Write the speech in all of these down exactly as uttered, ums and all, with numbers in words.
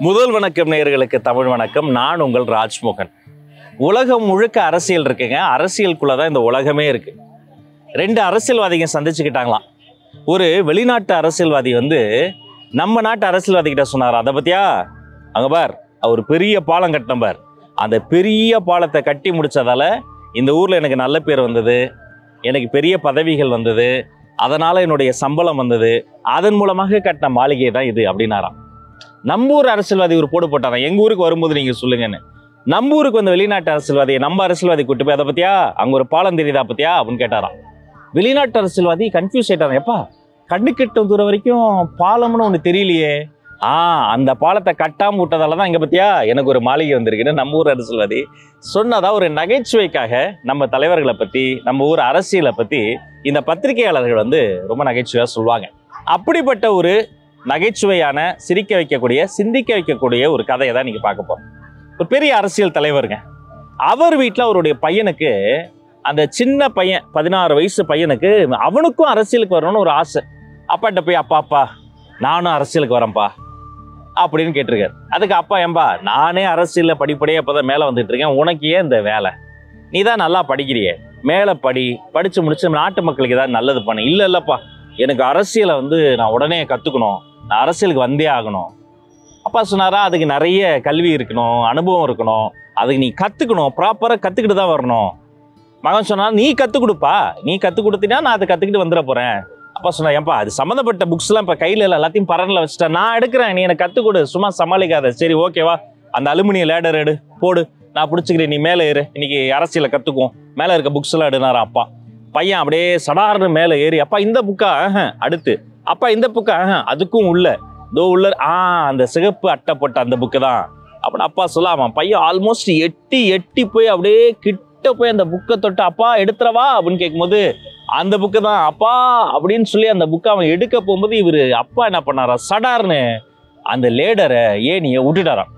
முதல் வணக்கம் நேயர்களுக்கு தமிழ் வணக்கம். நான் உங்கள் ராஜ்மோகன். உலகம் முழுக்க அரசியல் இருக்குங்க. அரசியலுக்குள்ள தான் இந்த உலகமே இருக்கு. ரெண்டு அரசியல்வாதிங்க சந்திச்சுக்கிட்டாங்களாம். ஒரு வெளிநாட்டு அரசியல்வாதி வந்து நம்ம நாட்டு அரசியல்வாதி கிட்ட சொன்னார், அதை பத்தியா அங்க பார் அவர் பெரிய பாலம் கட்டின பார், அந்த பெரிய பாலத்தை கட்டி முடிச்சதால இந்த ஊர்ல எனக்கு நல்ல பேர் வந்தது, எனக்கு பெரிய பதவிகள் வந்தது, அதனால என்னுடைய சம்பளம் வந்தது, அதன் மூலமாக கட்டின மாளிகை தான் இது அப்படின்னாராம். நம்ம ஊர் அரசியல்வாதி ஒரு போடு போட்டாராம், எங்க ஊருக்கு வரும்போது நீங்க சொல்லுங்கன்னு. நம்ம ஊருக்கு வந்து வெளிநாட்டு அரசியல்வாதியை நம்ம அரசியல்வாதி கூட்டு போய் அதை பத்தியா அங்க ஒரு பாலம் தெரியுதா பத்தியா அப்படின்னு கேட்டாராம். வெளிநாட்டு அரசியல்வாதி கன்ஃபியூஸ் ஆயிட்டாராம். எப்பா கண்ணு கெட்ட தூரம் வரைக்கும் பாலம்னு ஒண்ணு தெரியலையே, ஆஹ் அந்த பாலத்தை கட்டாம விட்டதாலதான் இங்க பத்தியா எனக்கு ஒரு மாளிகை வந்திருக்குன்னு நம்ம ஊர் அரசியல்வாதி சொன்னதா ஒரு நகைச்சுவைக்காக நம்ம தலைவர்களை பத்தி நம்ம ஊர் அரசியலை பத்தி இந்த பத்திரிகையாளர்கள் வந்து ரொம்ப நகைச்சுவையா சொல்லுவாங்க. அப்படிப்பட்ட ஒரு நகைச்சுவையான, சிரிக்க வைக்கக்கூடிய, சிந்திக்க வைக்கக்கூடிய ஒரு கதையை தான் நீங்க பார்க்க போறோம். ஒரு பெரிய அரசியல் தலைவருங்க. அவர் வீட்டில் அவருடைய பையனுக்கு, அந்த சின்ன பையன் பதினாறு வயசு பையனுக்கு அவனுக்கும் அரசியலுக்கு வரணும்னு ஒரு ஆசை. அப்பாட்ட போய் அப்பா அப்பா நானும் அரசியலுக்கு வரேன்ப்பா அப்படின்னு கேட்டிருக்காரு. அதுக்கு அப்பா, ஏன்பா நானே அரசியலில் படிப்படியே அப்போதான் மேலே வந்துட்டு இருக்கேன், உனக்கு ஏன் இந்த வேலை, நீ தான் நல்லா படிக்கிறியே, மேலே படி, படித்து முடிச்சு நாட்டு மக்களுக்கு ஏதாவது நல்லது பண்ணு. இல்லை இல்லைப்பா எனக்கு அரசியலை வந்து நான் உடனே கற்றுக்கணும், நான் அரசியலுக்கு வந்தே ஆகணும். அப்பா சொன்னாரா, அதுக்கு நிறைய கல்வி இருக்கணும், அனுபவம் இருக்கணும், அதுக்கு நீ கற்றுக்கணும், ப்ராப்பராக கற்றுக்கிட்டு தான் வரணும். மகன் சொன்னா, நீ கற்றுக் கொடுப்பா, நீ கற்றுக் கொடுத்தீங்கன்னா நான் அதை கற்றுக்கிட்டு வந்துட போகிறேன். அப்பா சொன்னா, ஏன்பா அது சம்மந்தப்பட்ட புக்ஸ்லாம் இப்போ கையில் இல்லை, எல்லாத்தையும் பரனில் வச்சுட்டேன், நான் எடுக்கிறேன், நீ எனக்கு கற்றுக் கொடு, சும்மா சமாளிக்காத. சரி ஓகேவா, அந்த அலுமினிய லேடர் எடு போடு, நான் பிடிச்சிக்கிறேன், நீ மேலே ஏறு, இன்னைக்கு அரசியலை கற்றுக்குவோம், மேலே இருக்க புக்ஸ் எல்லாம் எடுனாரா அப்பா. பையன் அப்படியே சடார்னு மேலே ஏறி, அப்பா இந்த புக்கா, அடுத்து அப்பா இந்த புக்கா, அதுக்கும் உள்ள இதோ உள்ள ஆ அந்த சிகப்பு அட்டை போட்ட அந்த புக்கு தான் அப்படின்னு அப்பா சொல்லாம பையன் ஆல்மோஸ்ட் எட்டி எட்டி போய் அப்படியே கிட்ட போய் அந்த புக்கை தொட்டு, அப்பா எடுத்துறவா அப்படின்னு கேட்கும்போது அந்த புக்கு தான் அப்பா அப்படின்னு சொல்லி அந்த புக்கை அவன் எடுக்க போகும்போது இவரு அப்பா என்ன பண்ணாரா, சடார்னு அந்த லேடரை ஏனியை விட்டுட்டாராம்.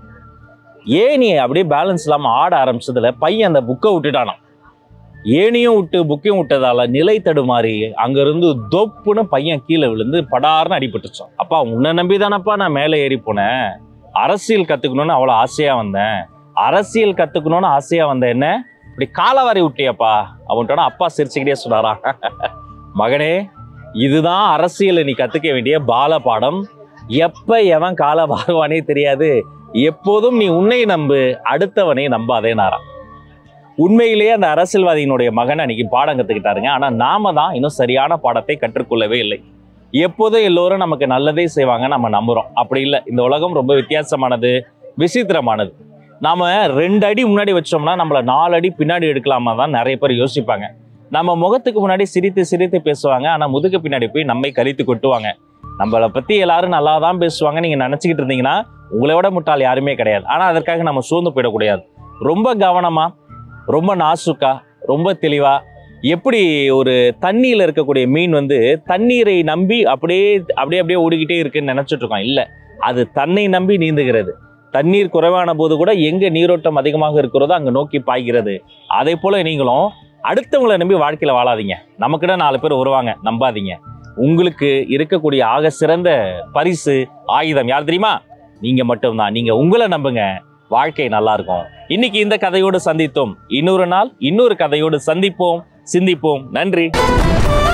ஏனியை அப்படியே பேலன்ஸ் இல்லாம ஆட ஆரம்பிச்சதுல பையன் அந்த புக்கை விட்டுட்டானாம். ஏனியும் விட்டு புக்கையும் விட்டதால நிலை தடுமாறி அங்கிருந்து தொப்புன்னு பையன் கீழே விழுந்து படார்னு அடிபட்டுச்சோம். அப்பா உன்னை நம்பி தானப்பா நான் மேலே ஏறி போனேன், அரசியல் கத்துக்கணும்னு அவ்வளோ ஆசையா வந்தேன், அரசியல் கத்துக்கணும்னு ஆசையா வந்தேன், என்ன இப்படி காலவாரி விட்டியப்பா அவன்ட்டோட அப்பா சிரிச்சுக்கிட்டே சொன்னாரா, மகனே இதுதான் அரசியல் நீ கத்துக்க வேண்டிய பால பாடம், எப்ப எவன் கால வாங்குவானே தெரியாது, எப்போதும் நீ உன்னை நம்பு, அடுத்தவனை நம்பாதேனாராம். உண்மையிலேயே அந்த அரசியல்வாதியினுடைய மகன் அன்னைக்கு பாடம் கற்றுக்கிட்டாருங்க. ஆனால் நாம தான் இன்னும் சரியான பாடத்தை கற்றுக்கொள்ளவே இல்லை. எப்போதும் எல்லோரும் நமக்கு நல்லதே செய்வாங்க நம்ம நம்புகிறோம். அப்படி இல்லை, இந்த உலகம் ரொம்ப வித்தியாசமானது, விசித்திரமானது. நாம் ரெண்டு அடி முன்னாடி வச்சோம்னா நம்மளை நாலு அடி பின்னாடி எடுக்கலாமா தான் நிறைய பேர் யோசிப்பாங்க. நம்ம முகத்துக்கு முன்னாடி சிரித்து சிரித்து பேசுவாங்க, ஆனால் முதுகு பின்னாடி போய் நம்மை கழித்து கொட்டுவாங்க. நம்மளை பற்றி எல்லாரும் நல்லா தான் பேசுவாங்க நீங்கள் நினச்சிக்கிட்டு இருந்தீங்கன்னா உங்களை விட முட்டாள் யாருமே கிடையாது. ஆனால் அதற்காக நம்ம சோர்ந்து போயிடக்கூடாது. ரொம்ப கவனமாக, ரொம்ப நாசுக்கா, ரொம்ப தெளிவா, எப்படி ஒரு தண்ணியில் இருக்கக்கூடிய மீன் வந்து தண்ணீரை நம்பி அப்படியே அப்படியே அப்படியே ஓடிக்கிட்டே இருக்குன்னு நினைச்சிட்டு இருக்கோம். இல்லை, அது தன்னை நம்பி நீந்துகிறது. தண்ணீர் குறைவான போது கூட எங்க நீரோட்டம் அதிகமாக இருக்கிறதோ அங்கே நோக்கி பாய்கிறது. அதே போல நீங்களும் அடுத்தவங்களை நம்பி வாழ்க்கையில வாழாதீங்க. நமக்கிட்ட நாலு பேர் வருவாங்க, நம்பாதீங்க. உங்களுக்கு இருக்கக்கூடிய ஆக சிறந்த பரிசு ஆயுதம் யார் தெரியுமா? நீங்க மட்டும்தான். நீங்க உங்களை நம்புங்க, வாழ்க்கை நல்லா இருக்கும். இன்னைக்கு இந்த கதையோடு சந்தித்தோம். இன்னொரு நாள் இன்னொரு கதையோடு சந்திப்போம், சிந்திப்போம். நன்றி.